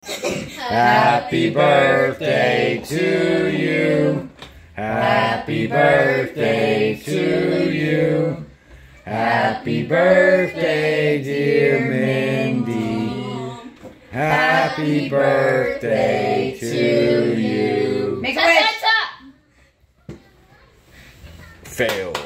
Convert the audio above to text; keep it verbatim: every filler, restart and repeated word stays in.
Happy birthday to you. Happy birthday to you. Happy birthday, dear Mindy. Happy birthday to you. Make a wish. Fail.